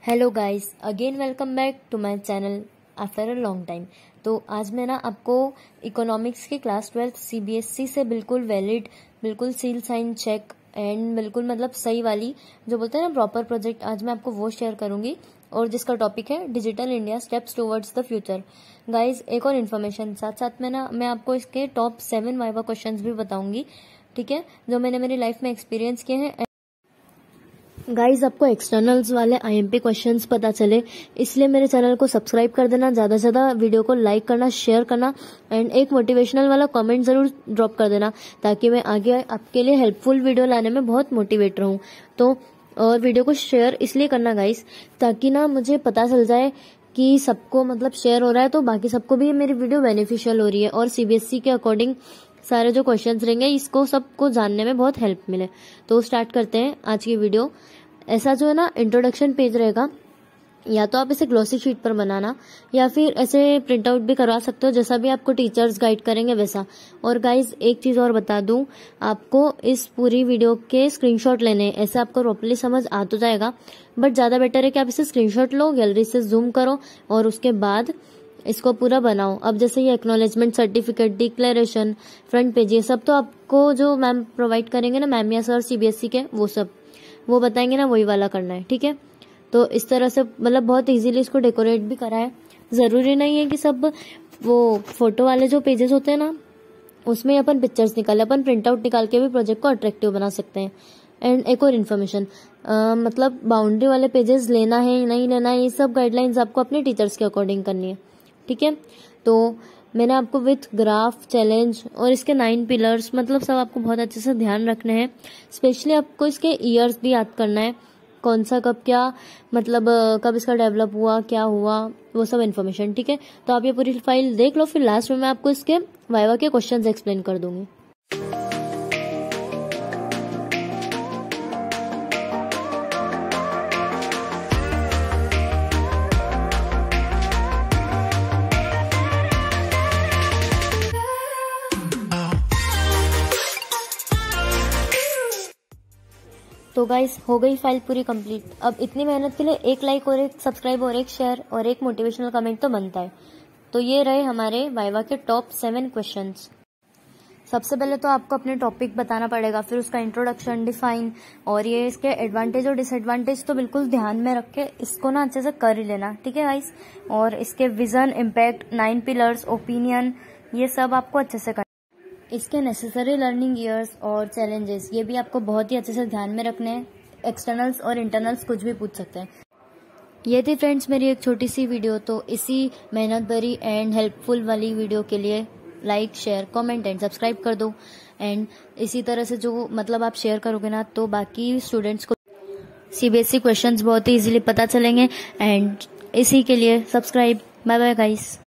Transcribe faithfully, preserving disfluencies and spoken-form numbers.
Hello guys, again welcome back to my channel after a long time. तो आज मैं ना आपको इकोनॉमिक्स की क्लास ट्वेल्थ सीबीएसई से बिल्कुल वैलिड, बिल्कुल सील साइन चेक एंड बिल्कुल मतलब सही वाली जो बोलते हैं ना प्रॉपर प्रोजेक्ट, आज मैं आपको वो शेयर करूंगी और जिसका टॉपिक है digital India steps towards the future. Guys एक और इन्फॉर्मेशन साथ साथ में ना मैं आपको इसके टॉप सेवन वाइवा क्वेश्चंस भी बताऊंगी, ठीक है, जो मैंने मेरी लाइफ में एक्सपीरियंस किए हैं। गाइज आपको एक्सटर्नल्स वाले आईएमपी क्वेश्चंस पता चले, इसलिए मेरे चैनल को सब्सक्राइब कर देना, ज्यादा से ज्यादा वीडियो को लाइक करना, शेयर करना एंड एक मोटिवेशनल वाला कमेंट जरूर ड्रॉप कर देना ताकि मैं आगे आपके लिए हेल्पफुल वीडियो लाने में बहुत मोटिवेट रहूं। तो और वीडियो को शेयर इसलिए करना गाइज ताकि ना मुझे पता चल जाए कि सबको मतलब शेयर हो रहा है तो बाकी सबको भी मेरी वीडियो बेनिफिशियल हो रही है और सीबीएसई के अकॉर्डिंग सारे जो क्वेश्चंस रहेंगे इसको सबको जानने में बहुत हेल्प मिले। तो स्टार्ट करते हैं आज की वीडियो। ऐसा जो है ना इंट्रोडक्शन पेज रहेगा, या तो आप इसे ग्लॉसी शीट पर बनाना या फिर ऐसे प्रिंट आउट भी करवा सकते हो, जैसा भी आपको टीचर्स गाइड करेंगे वैसा। और गाइज एक चीज और बता दूं, आपको इस पूरी वीडियो के स्क्रीनशॉट लेने, ऐसे आपको प्रॉपर्ली समझ आ तो जाएगा, बट ज्यादा बेटर है कि आप इसे स्क्रीनशॉट लो, गैलरी से जूम करो और उसके बाद इसको पूरा बनाओ। अब जैसे ये acknowledgement certificate, declaration, front page, ये सब तो आपको जो मैम प्रोवाइड करेंगे ना, मैम या सर सीबीएसई के, वो सब वो बताएंगे ना, वही वाला करना है, ठीक है। तो इस तरह से मतलब बहुत इजीली इसको डेकोरेट भी करा है। जरूरी नहीं है कि सब वो फोटो वाले जो पेजेस होते हैं ना उसमें अपन पिक्चर्स निकाले, अपन प्रिंट आउट निकाल के भी प्रोजेक्ट को अट्रैक्टिव बना सकते हैं। एंड एक और इन्फॉर्मेशन, मतलब बाउंड्री वाले पेजेस लेना है नहीं लेना है, ये सब गाइडलाइंस आपको अपने टीचर्स के अकॉर्डिंग करनी है, ठीक है। तो मैंने आपको विथ ग्राफ, चैलेंज और इसके नाइन पिलर्स मतलब सब आपको बहुत अच्छे से ध्यान रखने हैं। स्पेशली आपको इसके ईयर्स भी याद करना है, कौन सा कब क्या मतलब कब इसका डेवलप हुआ, क्या हुआ, वो सब इन्फॉर्मेशन, ठीक है। तो आप ये पूरी फाइल देख लो, फिर लास्ट में मैं आपको इसके वाइवा के क्वेश्चंस एक्सप्लेन कर दूंगी। तो गाइस हो गई फाइल पूरी कंप्लीट। अब इतनी मेहनत के लिए एक लाइक और एक सब्सक्राइब और एक शेयर और एक मोटिवेशनल कमेंट तो बनता है। तो ये रहे हमारे वाइवा के टॉप सेवन क्वेश्चंस। सबसे पहले तो आपको अपने टॉपिक बताना पड़ेगा, फिर उसका इंट्रोडक्शन, डिफाइन और ये इसके एडवांटेज और डिसएडवांटेज तो बिल्कुल ध्यान में रख के इसको ना अच्छे से कर ही लेना, ठीक है गाइस। और इसके vision, impact, nine pillars, opinion, ये सब आपको अच्छे से करना। इसके नेसेसरी लर्निंग ईयर्स और चैलेंजेस ये भी आपको बहुत ही अच्छे से ध्यान में रखने हैं। एक्सटर्नल्स और इंटरनल्स कुछ भी पूछ सकते हैं। ये थी फ्रेंड्स मेरी एक छोटी सी वीडियो। तो इसी मेहनत भरी एंड हेल्पफुल वाली वीडियो के लिए like, share, comment and subscribe कर दो। एंड इसी तरह से जो मतलब आप शेयर करोगे ना तो बाकी स्टूडेंट्स को सीबीएसई क्वेश्चंस बहुत ही इजीली पता चलेंगे। एंड इसी के लिए सब्सक्राइब। Bye bye guys.